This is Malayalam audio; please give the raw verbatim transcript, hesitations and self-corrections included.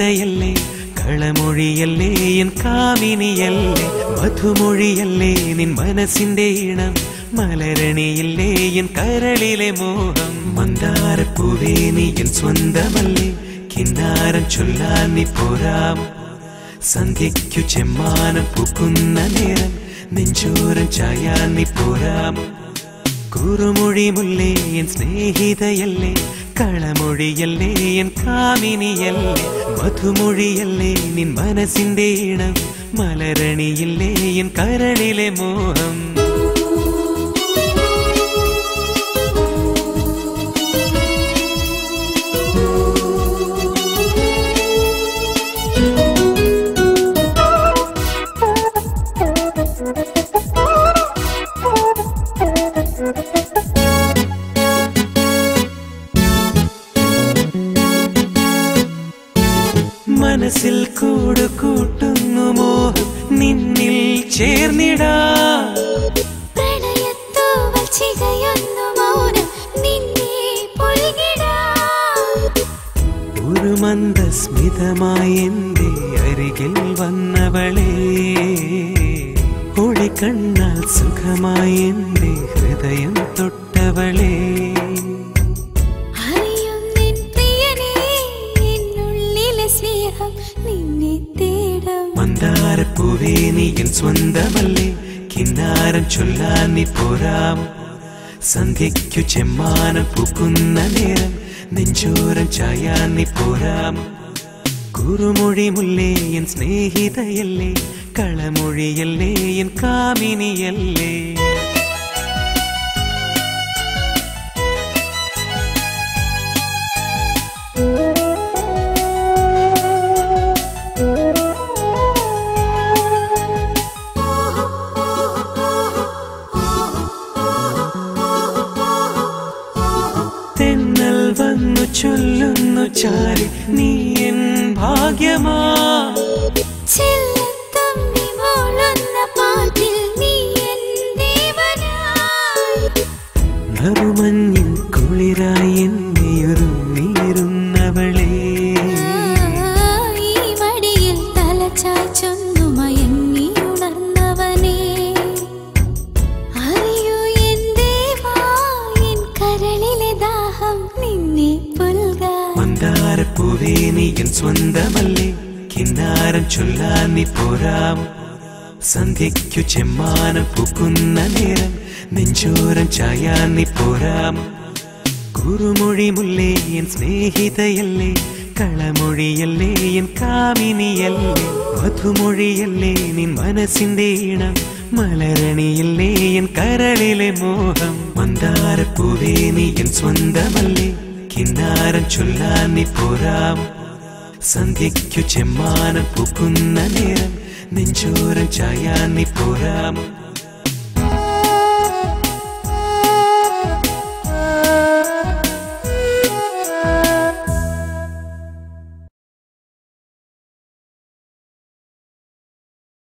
സ്നേഹിതയല്ലേ കളമൊഴിയല്ലേ എൻ കാമിനിയല്ലേ മധുമൊഴിയല്ലേ നിൻ മനസ്സിന്റെ ഇണം മലരണിയില്ലേ എൻ കരളിലെ മോഹം മന്ദാരപ്പൂവേ നീ എൻ സ്വന്തമല്ലേ കിന്നാരം ചൊല്ലാൻ നീ പോരാമോ സന്ധ്യയ്ക്കു ചെമ്മാനം പൂക്കുന്ന നേരം നെഞ്ചോരം ചായാൻ നീ പോരാമോ കുറുമൊഴി മുല്ലേ എൻ സ്നേഹിതയല്ലേ കളമൊഴിയല്ലേ എൻ കാമിനിയല്ലേ മധുമൊഴിയല്ലേ നിൻ മനസ്സിന്റെ ഇണം മലരണിയില്ലേ എൻ കരളിലെ മോഹം മനസ്സിൽ കൂട് കൂട്ടുന്നു മോഹം നിന്നിൽ ചേർന്നിടാൻ പ്രണയത്തൂവൽ ചികയുന്നു മൗനം നിന്നെ പുൽകിടാൻ ഒരു മന്ദസ്മിതമായി എന്റെ അരികിൽ വന്നവളേ ഒളിക്കണ്ണാൽ സുഖമായി എന്റെ ഹൃദയം തൊട്ടവളേ മന്ദാരപ്പൂവേ നീ എൻ സ്വന്തമല്ലേ കിന്നാരം ചൊല്ലാൻ നീ പോരാമോ സന്ധ്യയ്ക്കു ചെമ്മാനം പൂക്കുന്ന നേരം നെഞ്ചോരം ചായാൻ നീ പോരാമോ കുറുമൊഴി മുല്ലേ എൻ സ്നേഹിതയല്ലേ കളമൊഴിയല്ലേ എൻ കാമിനിയല്ലേ തെന്നൽ വന്നു ചൊല്ലുന്നു ചാരി നീ എൻ ഭാഗ്യമാ ചെല്ലത്തമ്മി മോളുന്ന പാട്ടിൽ നീ എൻ ദേവനായി നറുമഞ്ഞിൻ കുളിരായി എന്നെയൊരുങ്ങിയിരുന്നവളേ ഈ മടിയിൽ തലചായ്ച്ചൊന്നു മയങ്ങി ഉണർന്നവനേ അറിയൂ എൻ ദേവാ എൻ കരളിലെ ദാഹം നിന്നെ പുൽകാൻ മന്ദാരപ്പൂവേ നീ എൻ സ്വന്തമല്ലേ കിന്നാരം ചൊല്ലാൻ നീ പോരാമോ സന്ധ്യയ്ക്കു ചെമ്മാനം പൂക്കുന്ന നേരം നെഞ്ചോരം ചായാൻ നീ പോരാമോ കുറുമൊഴി മുല്ലേ എൻ സ്നേഹിതയല്ലേ കളമൊഴിയല്ലേ എൻ കാമിനിയല്ലേ മധുമൊഴിയല്ലേ നിൻ മനസ്സിന്റെ ഇണം മലരണിയില്ലേ എൻ കരളിലെ മോഹം മന്ദാരപ്പൂവേ നീ എൻ സ്വന്തമല്ലേ കിന്നാരം ചൊല്ലാൻ നീ പോരാമോ സന്ധ്യയ്ക്കു ചെമ്മാനം പൂക്കുന്ന നേരം നെഞ്ചോരം ചായാൻ നീ പോരാമോ